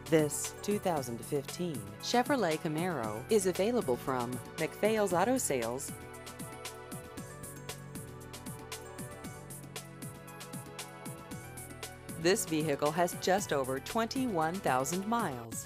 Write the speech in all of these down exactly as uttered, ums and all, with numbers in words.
This two thousand fifteen Chevrolet Camaro is available from McPhail's Auto Sales. This vehicle has just over twenty-one thousand miles.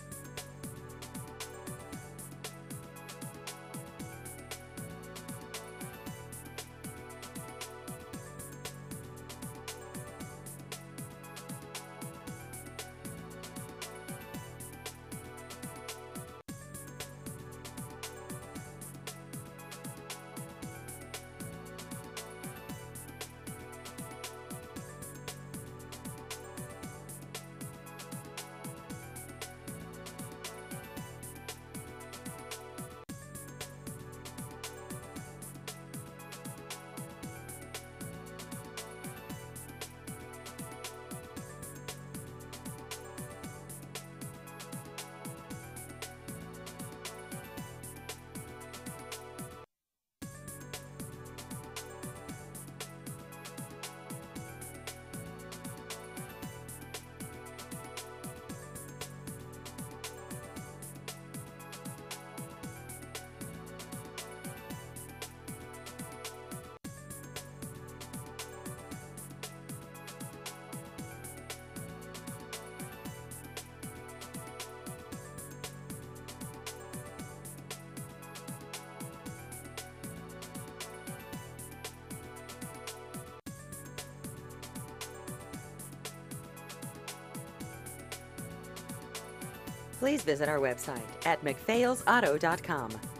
Please visit our website at mcphails auto dot com.